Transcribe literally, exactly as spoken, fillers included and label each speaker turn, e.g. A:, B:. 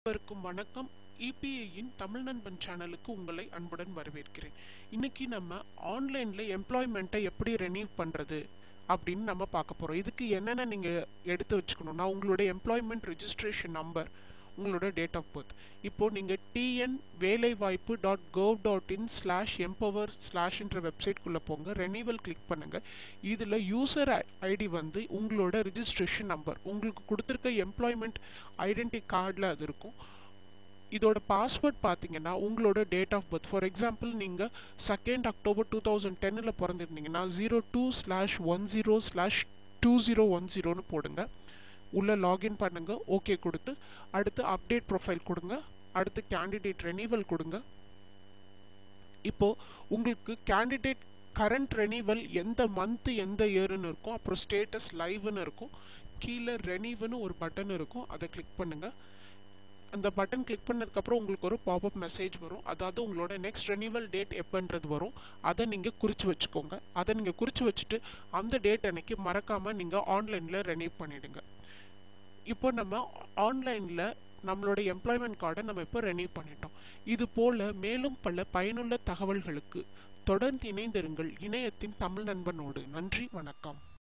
A: அனைவருக்கும் வணக்கம். இபிஐயின் தமிழ் நண்பன் சேனலுக்கு உங்களை அன்புடன் வரவேற்கிறேன். இன்னைக்கு நம்ம ஆன்லைன்ல எம்ப்ளாய்மெண்ட்டை எப்படி ரெனியூ பண்றது அப்படின்னு நம்ம பார்க்க போறோம். இதுக்கு என்னென்ன நீங்க எடுத்து வச்சுக்கணும்னா, உங்களுடைய எம்ப்ளாய்மெண்ட் ரெஜிஸ்ட்ரேஷன் நம்பர், உங்களோட டேட் ஆஃப் பர்த். இப்போ நீங்க TN Velaivaaippu dot gov dot in slash empower ஸ்லாஷ்ன்ற வெப்சைட்குள்ளே போங்க. ரெனியூவல் கிளிக் பண்ணுங்க. இதில் யூசர் ஐடி வந்து உங்களோட ரிஜிஸ்ட்ரேஷன் நம்பர், உங்களுக்கு கொடுத்துருக்க எம்ப்ளாய்மெண்ட் ஐடென்டி கார்டில் அது இருக்கும். இதோட பாஸ்வேர்ட் பார்த்தீங்கன்னா உங்களோட date of birth. For example நீங்கள் செகண்ட் அக்டோபர் டூ தௌசண்ட் டென்னில் பிறந்திருந்தீங்கன்னா zero two slash one zero slash two zero one ஜீரோன்னு போடுங்க. உள்ளே லாகின் பண்ணுங்க. ஓகே கொடுத்து அடுத்து அப்டேட் ப்ரொஃபைல் கொடுங்க. அடுத்து கேண்டிடேட் ரெனியூவல் கொடுங்க. இப்போது உங்களுக்கு கேண்டிடேட் கரண்ட் ரெனியூவல் எந்த மந்த்து எந்த இயர்னு இருக்கும். அப்புறம் ஸ்டேட்டஸ் லைவ்னு இருக்கும். கீழே ரெனியூவல்னு ஒரு பட்டன் இருக்கும். அதை கிளிக் பண்ணுங்கள். அந்த பட்டன் கிளிக் பண்ணதுக்கப்புறம் உங்களுக்கு ஒரு பாப்அப் மெசேஜ் வரும். அதாவது உங்களோட நெக்ஸ்ட் ரெனியூவல் டேட் எப்போன்றது வரும். அதை நீங்கள் குறித்து வச்சுக்கோங்க. அதை நீங்கள் குறித்து வச்சுட்டு அந்த டேட் அன்னைக்கு மறக்காமல் நீங்கள் ஆன்லைனில் ரெனியூ பண்ணிவிடுங்க. இப்போ நம்ம ஆன்லைனில் நம்மளோட எம்ப்ளாய்மெண்ட் கார்டை நம்ம இப்போ ரெனியூ பண்ணிட்டோம். இது போல் மேலும் பல பயனுள்ள தகவல்களுக்கு தொடர்ந்து இணைந்திருங்கள் இணையத்தின் தமிழ் நண்பனோடு. நன்றி, வணக்கம்.